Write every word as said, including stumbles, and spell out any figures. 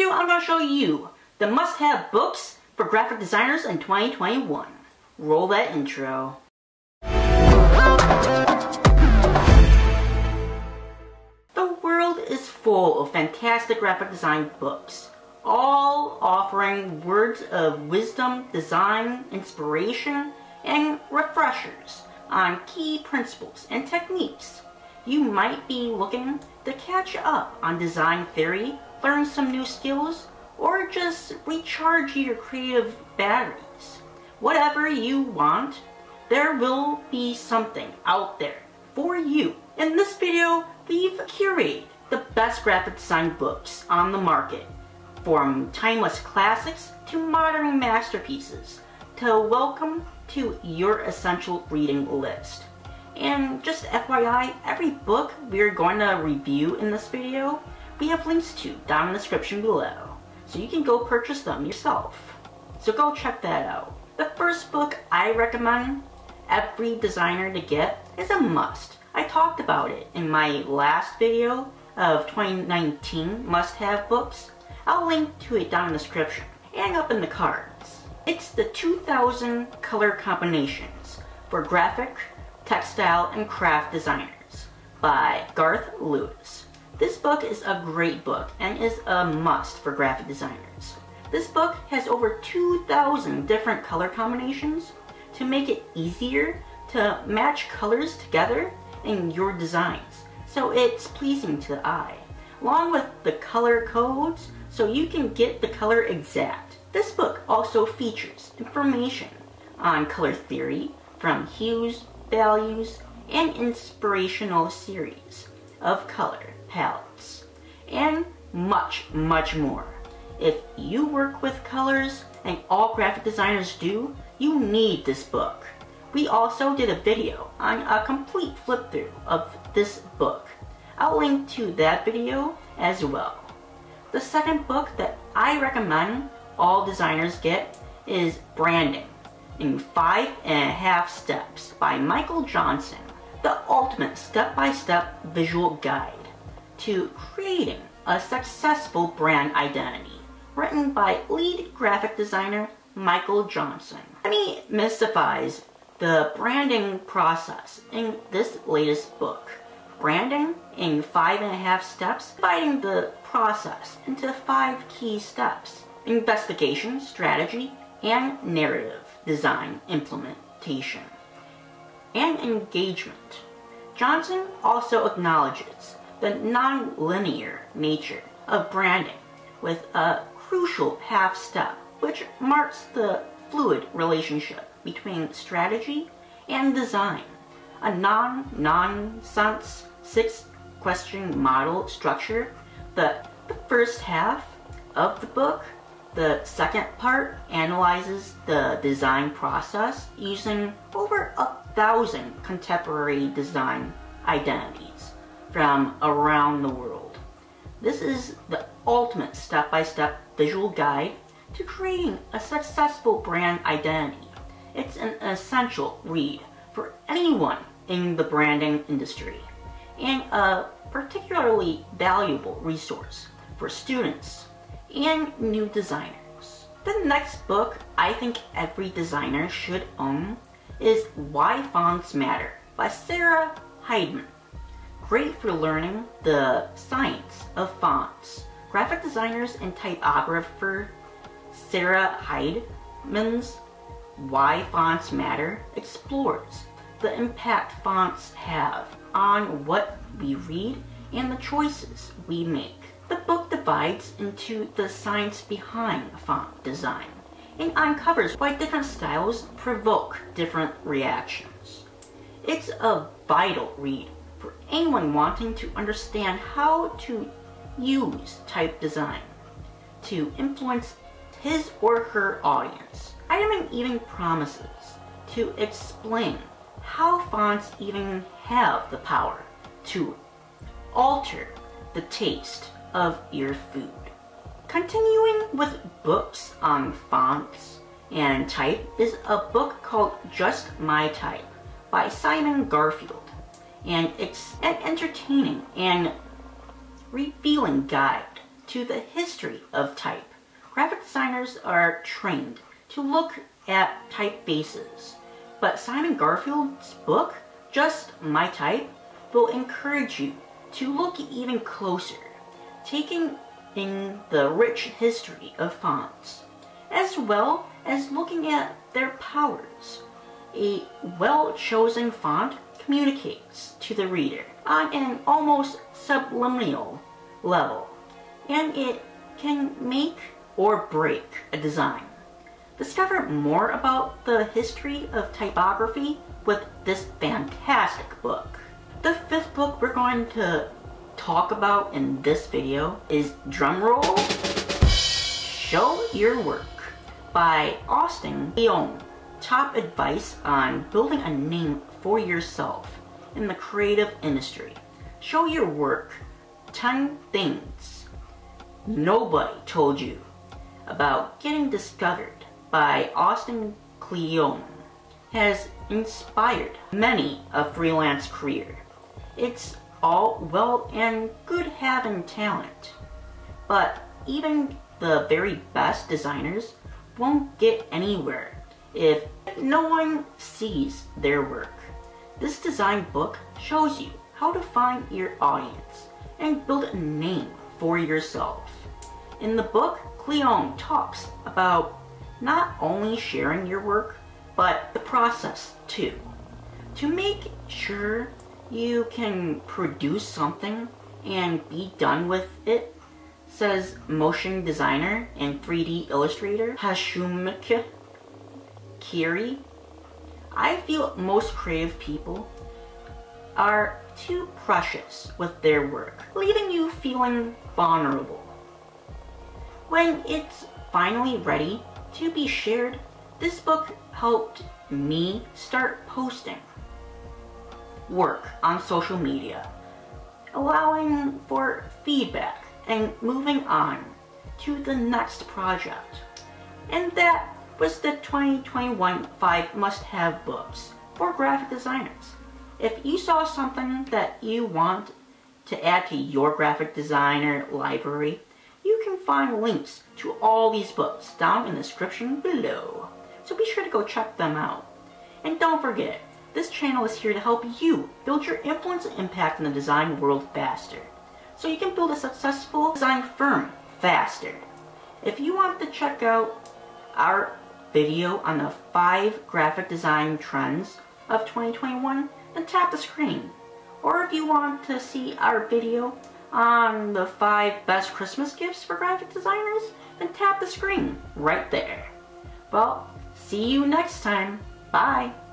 video, I'm going to show you the must-have books for graphic designers in twenty twenty-one. Roll that intro. The world is full of fantastic graphic design books, all offering words of wisdom, design, inspiration, and refreshers on key principles and techniques. You might be looking to catch up on design theory, learn some new skills, or just recharge your creative batteries. Whatever you want, there will be something out there for you. In this video, we've curated the best graphic design books on the market, from timeless classics to modern masterpieces, to welcome to your essential reading list. And just F Y I, every book we're going to review in this video, we have links to down in the description below, so you can go purchase them yourself. So go check that out. The first book I recommend every designer to get is a must. I talked about it in my last video of twenty nineteen must-have books. I'll link to it down in the description and up in the cards. It's the two thousand Color Combinations for Graphic, Textile, and Craft Designers by Garth Lewis. This book is a great book and is a must for graphic designers. This book has over two thousand different color combinations to make it easier to match colors together in your designs, so it's pleasing to the eye, along with the color codes so you can get the color exact. This book also features information on color theory from hues, values, and inspirational series of color palettes, and much, much more. If you work with colors, and all graphic designers do, you need this book. We also did a video on a complete flip through of this book. I'll link to that video as well. The second book that I recommend all designers get is Branding in Five and a Half Steps by Michael Johnson, the ultimate step-by-step visual guide to creating a successful brand identity, written by lead graphic designer Michael Johnson. And he mystifies the branding process in this latest book, Branding in Five and a Half Steps, dividing the process into five key steps: investigation, strategy, and narrative design implementation, and engagement. Johnson also acknowledges the non-linear nature of branding with a crucial half step, which marks the fluid relationship between strategy and design. A non-nonsense six-question model structure, the, the first half of the book. The second part analyzes the design process using over a thousand contemporary design identities from around the world. This is the ultimate step-by-step visual guide to creating a successful brand identity. It's an essential read for anyone in the branding industry, and a particularly valuable resource for students and new designers. The next book I think every designer should own is Why Fonts Matter by Sarah Heidemann. Great for learning the science of fonts. Graphic designers and typographer Sarah Heidemann's Why Fonts Matter explores the impact fonts have on what we read and the choices we make. The book divides into the science behind font design and uncovers why different styles provoke different reactions. It's a vital read for anyone wanting to understand how to use type design to influence his or her audience. Heidemann even promises to explain how fonts even have the power to alter the taste of your food. Continuing with books on fonts and type is a book called Just My Type by Simon Garfield, and it's an entertaining and revealing guide to the history of type. Graphic designers are trained to look at typefaces, but Simon Garfield's book, Just My Type, will encourage you to look even closer, taking in the rich history of fonts, as well as looking at their powers. A well-chosen font communicates to the reader on an almost subliminal level, and it can make or break a design. Discover more about the history of typography with this fantastic book. The fifth book we're going to talk about in this video is, drumroll, Show Your Work by Austin Kleon. Top advice on building a name for yourself in the creative industry. Show your work. ten things nobody told you about getting discovered by Austin Kleon has inspired many a freelance career. It's all well and good having talent, but even the very best designers won't get anywhere if no one sees their work. This design book shows you how to find your audience and build a name for yourself. In the book, Kleon talks about not only sharing your work, but the process too. To make sure you can produce something and be done with it, says motion designer and three D illustrator Hashumika Kiri. I feel most creative people are too precious with their work, leaving you feeling vulnerable. When it's finally ready to be shared, this book helped me start posting work on social media, allowing for feedback and moving on to the next project. And that was the twenty twenty-one five must-have books for graphic designers. If you saw something that you want to add to your graphic designer library, you can find links to all these books down in the description below. So be sure to go check them out. And don't forget, this channel is here to help you build your influence and impact in the design world faster, so you can build a successful design firm faster. If you want to check out our video on the five graphic design trends of twenty twenty-one, then tap the screen. Or if you want to see our video on the five best Christmas gifts for graphic designers, then tap the screen right there. Well, see you next time. Bye.